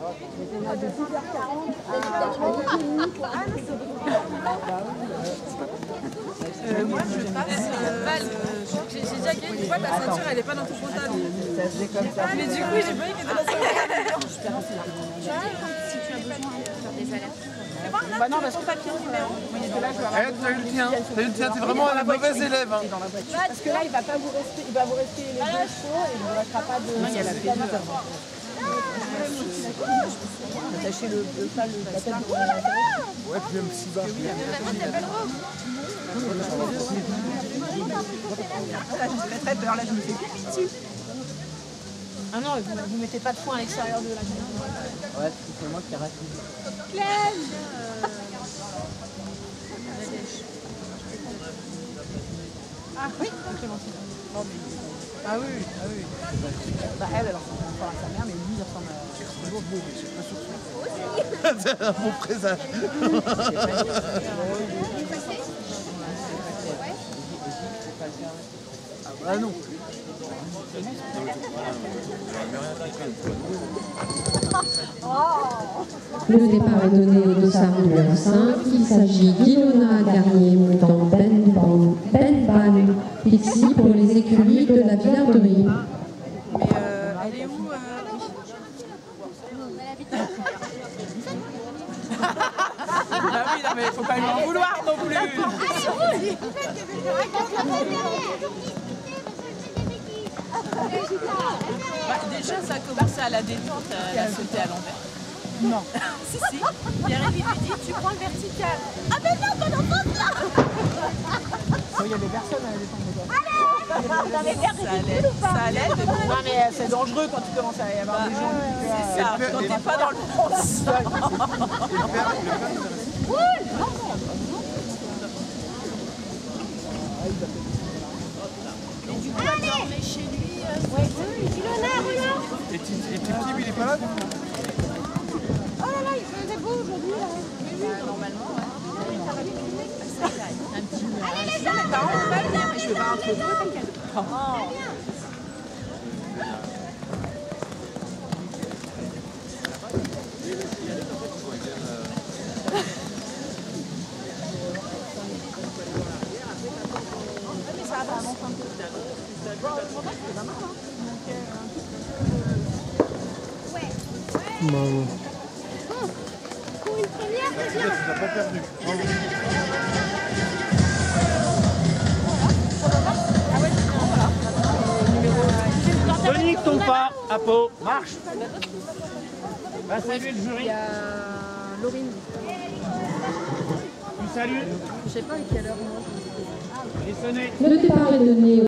Moi je passe Val. J'ai déjà gagné une fois, ta ceinture elle est pas dans ton pantalon. Mais du coup j'ai pas eu qu'elle était dans son pantalon. Si tu as besoin de faire des alertes. Bah non, parce que papier numéro. T'as eu le tien, t'es vraiment un mauvais élève. Parce que là, il va vous rester les deux chevaux et il ne vous restera pas de. Non, il y a la pédale. Attachez la tête de Ouais, puis même si bas. Là, je me fais très peur, là, je me fais pipi dessus. Ah non, vous mettez pas de foin à l'extérieur de la maison. Ouais, c'est moi qui reste. Ah oui, Clémentine. Ah oui, ah oui. Bah elle ressemble encore à sa mère, mais lui il ressemble à... C'est un bon présage. Ah bah non. Le départ est donné au dossard numéro 5. Il s'agit d'Ilona Garnier montant Ben Ban Pixie pour les écuries de la Villarderie. Mais elle est où Ah oui, non mais il faut pas lui en vouloir non plus. Bah, déjà ça a commencé à la détente, elle a sauté à l'envers. Non. Si, si. Pierre lui dit tu prends le vertical. Ah mais non, pas dans là. Il y a des personnes à la défendre. Ça allait. Non mais c'est dangereux quand tu commences à y avoir des gens. C'est ça, quand t'es pas dans le bronze. Et du coup, elle dormait chez lui. Et Tip, il est pas là? Oh là là, il faisait beau aujourd'hui. Normalement, ouais. Un petit nuage. Mes parents vont pas venir, mais je vais pas entre deux, t'inquiète. Bravo. Pour une première, Tu n'as pas perdu. Bravo. Tonique ton pas, à peau, marche. Va saluer le jury. Il y a Laurine. Tu salues. Je sais pas à quelle heure. Et sonnez. Le départ est donné